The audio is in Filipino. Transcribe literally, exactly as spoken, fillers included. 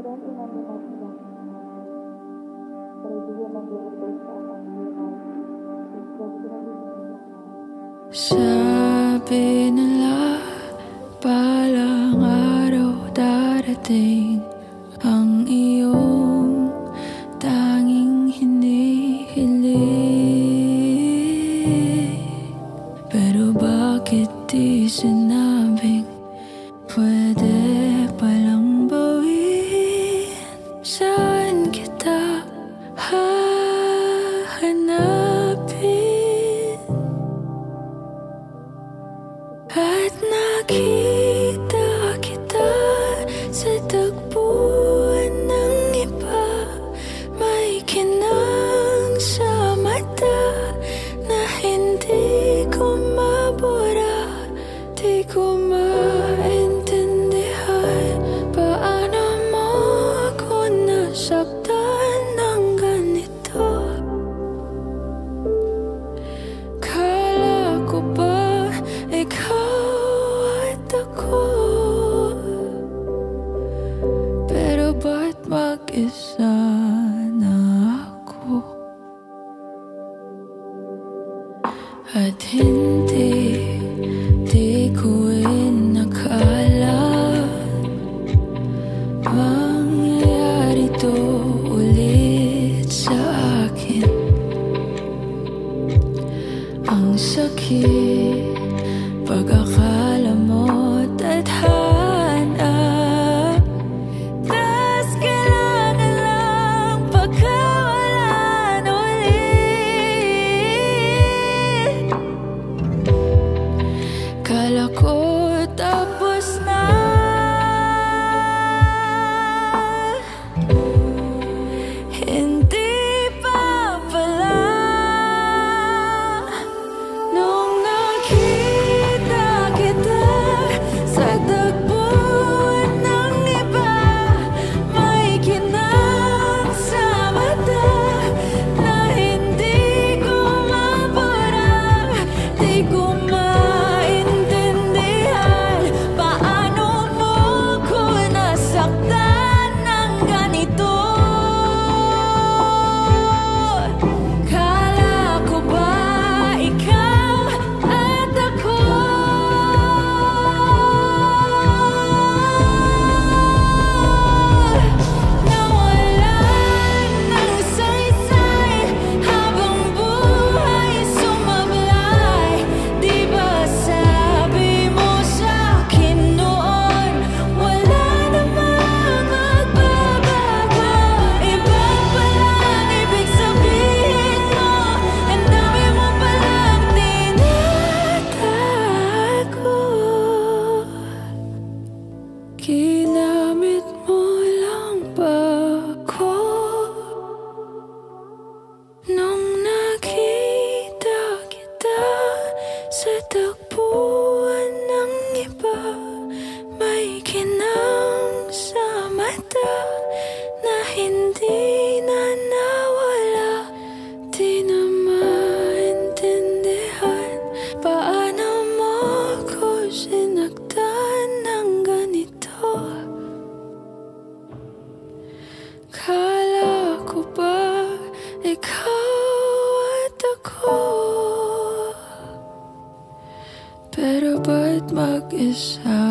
Kemudian imajinasi yang berjudul menjadi akan mulai sesuatu di Sabi nila palang araw darating ang iyong tanging hinihiling. Pero bakit di sinabing pwede palang bawin? Saan kita hahanapin? At nakita kita sa tagpuan ng iba. May kinang sa mata na hindi ko mabura. Di ko maintindihan paano mo ako nasaktan ng ganito. Kala ko ba ikaw at ako? Pero ba't mag-isa na ako? At hindi, di ko inakala mangyayari to ulit sa akin. Ang sakit pag-akala mo tadhana, tas kailangan lang pagkawalan ulit. Kala ko tapos na, hindi pa pala. Nung nakita kita sa tagpuan ng iba, may kinang sa mata na hindi ko mabura. Di ko maintindihan paano mo ko nasaktan ng ganito. Kala ko ba ikaw at ako? Nawalan ng saysay habang buhay sumablay. Di ba sabi mo sa'kin noon wala namang magbabago? Iba palang ibig sabihin mo, ang dami mo palang tinatago. Ginamit mo lang ba ako? Nung nakita kita sa tagpuan ng iba, may kinang sa mata na hindi na nawala. Di na maintindihan paano mo ko sinaktan ng ganito. Kala ko ba ikaw at ako? Pero ba't mag-isa